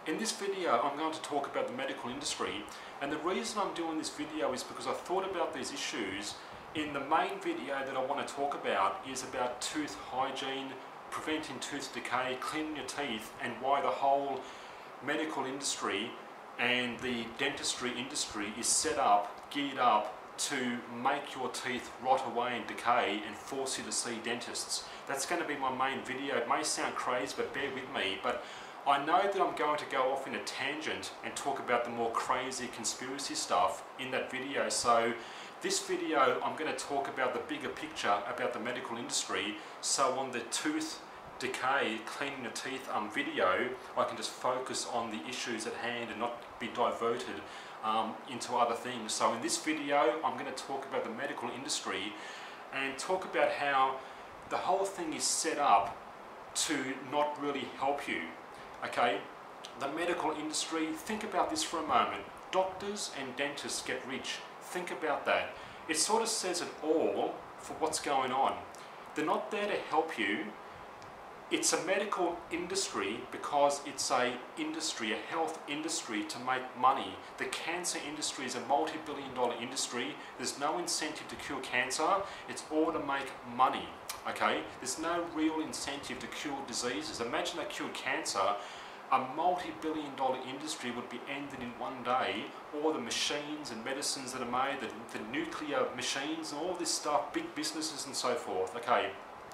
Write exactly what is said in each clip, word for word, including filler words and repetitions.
In this video I'm going to talk about the medical industry, and the reason I'm doing this video is because I thought about these issues. In the main video that I want to talk about is about tooth hygiene, preventing tooth decay, cleaning your teeth, and why the whole medical industry and the dentistry industry is set up, geared up to make your teeth rot away and decay and force you to see dentists. That's going to be my main video. It may sound crazy, but bear with me. But I know that I'm going to go off in a tangent and talk about the more crazy conspiracy stuff in that video. So this video I'm going to talk about the bigger picture about the medical industry. So on the tooth decay, cleaning the teeth um, video, I can just focus on the issues at hand and not be diverted um, into other things. So in this video I'm going to talk about the medical industry and talk about how the whole thing is set up to not really help you. Okay, the medical industry, think about this for a moment. Doctors and dentists get rich. Think about that. It sort of says it all for what's going on. They're not there to help you. It's a medical industry because it's a industry, a health industry to make money. The cancer industry is a multi-billion dollar industry. There's no incentive to cure cancer. It's all to make money. Okay, there's no real incentive to cure diseases. Imagine they cured cancer, a multi-billion dollar industry would be ended in one day. All the machines and medicines that are made, the, the nuclear machines and all this stuff, big businesses and so forth. Okay,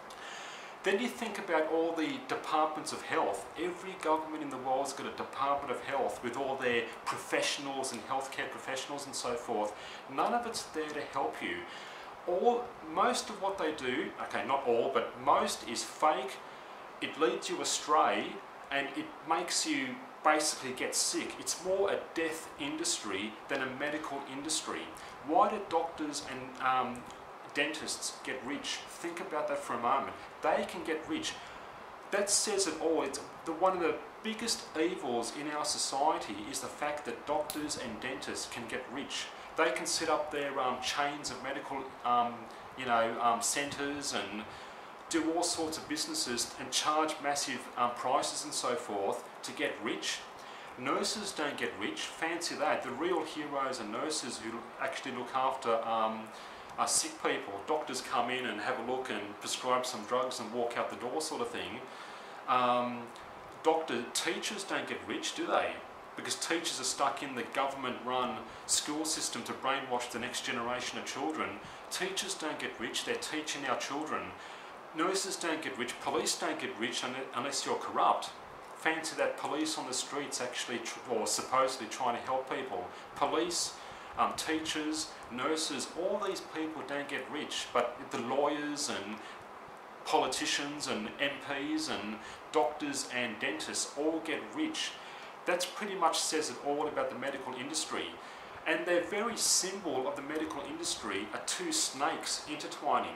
then you think about all the departments of health. Every government in the world's got a department of health with all their professionals and healthcare professionals and so forth. None of it's there to help you. All, most of what they do, okay, not all, but most is fake. It leads you astray and it makes you basically get sick. It's more a death industry than a medical industry. Why do doctors and um, dentists get rich? Think about that for a moment. They can get rich. That says it all. It's the, one of the biggest evils in our society is the fact that doctors and dentists can get rich. They can set up their um, chains of medical, um, you know, um, centres and do all sorts of businesses and charge massive um, prices and so forth to get rich. Nurses don't get rich. Fancy that. The real heroes are nurses who actually look after um, uh, sick people. Doctors come in and have a look and prescribe some drugs and walk out the door, sort of thing. Um, doctor, teachers don't get rich, do they? Because teachers are stuck in the government-run school system to brainwash the next generation of children. Teachers don't get rich, they're teaching our children. Nurses don't get rich, police don't get rich unless you're corrupt. Fancy that, police on the streets actually, or supposedly trying to help people. Police, um, teachers, nurses, all these people don't get rich, but the lawyers and politicians and M Ps and doctors and dentists all get rich. That's pretty much says it all about the medical industry. And their very symbol of the medical industry are two snakes intertwining.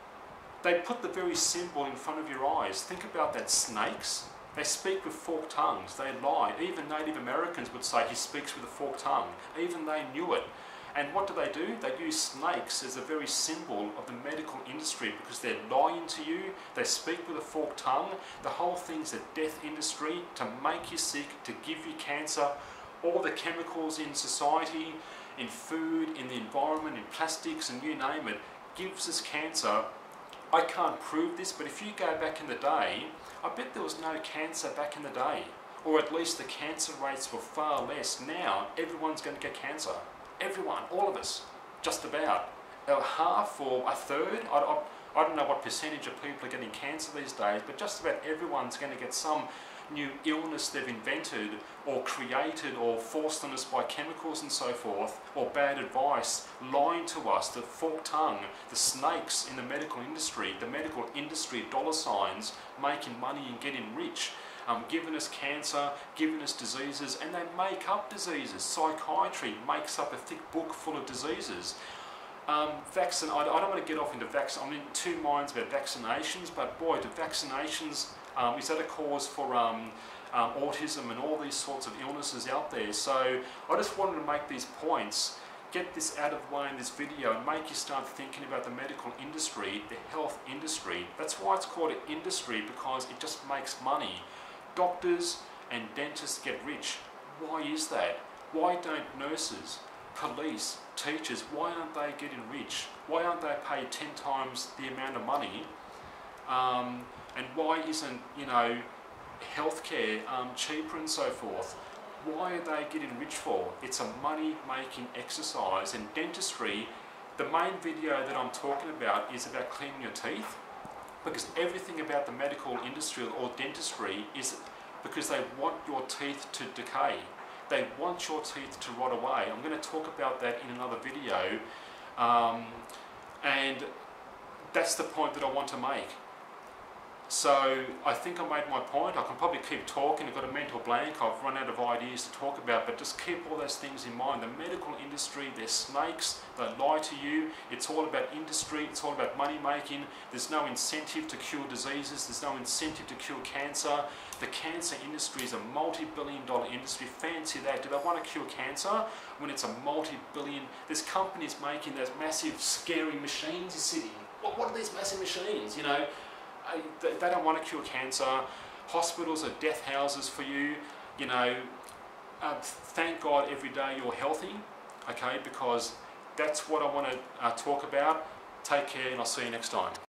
They put the very symbol in front of your eyes. Think about that, snakes. They speak with forked tongues, they lie. Even Native Americans would say he speaks with a forked tongue. Even they knew it. And what do they do? They use snakes as a very symbol of the medical industry because they're lying to you, they speak with a forked tongue. The whole thing's a death industry to make you sick, to give you cancer. All the chemicals in society, in food, in the environment, in plastics and you name it, gives us cancer. I can't prove this, but if you go back in the day, I bet there was no cancer back in the day. Or at least the cancer rates were far less. Now, everyone's going to get cancer. Everyone, all of us, just about. A half or a third, I, I, I don't know what percentage of people are getting cancer these days, but just about everyone's going to get some new illness they've invented or created or forced on us by chemicals and so forth, or bad advice, lying to us, the forked tongue, the snakes in the medical industry, the medical industry dollar signs, making money and getting rich. Um, giving us cancer, giving us diseases, and they make up diseases. Psychiatry makes up a thick book full of diseases. Um, vaccine, I, I don't want to get off into vaccine. I'm in two minds about vaccinations, but boy, do vaccinations, um, is that a cause for um, um, autism and all these sorts of illnesses out there? So I just wanted to make these points, get this out of the way in this video and make you start thinking about the medical industry, the health industry. That's why it's called an industry, because it just makes money. Doctors and dentists get rich. Why is that? Why don't nurses, police, teachers, why aren't they getting rich? Why aren't they paid ten times the amount of money? Um, and why isn't, you know, healthcare um, cheaper and so forth? Why are they getting rich for? It's a money-making exercise, and dentistry, the main video that I'm talking about is about cleaning your teeth, because everything about the medical industry or dentistry is because they want your teeth to decay. They want your teeth to rot away. I'm going to talk about that in another video, um, and that's the point that I want to make. So I think I made my point. I can probably keep talking. I've got a mental blank. I've run out of ideas to talk about, but just keep all those things in mind. The medical industry, they're snakes. They lie to you. It's all about industry. It's all about money making. There's no incentive to cure diseases. There's no incentive to cure cancer. The cancer industry is a multi-billion dollar industry. Fancy that. Do they want to cure cancer when it's a multi-billion? There's companies making those massive scary machines you're sitting. What, what are these massive machines, you know? They don't want to cure cancer. Hospitals are death houses for you. You know, uh, thank God every day you're healthy, okay, because that's what I want to uh, talk about. Take care, and I'll see you next time.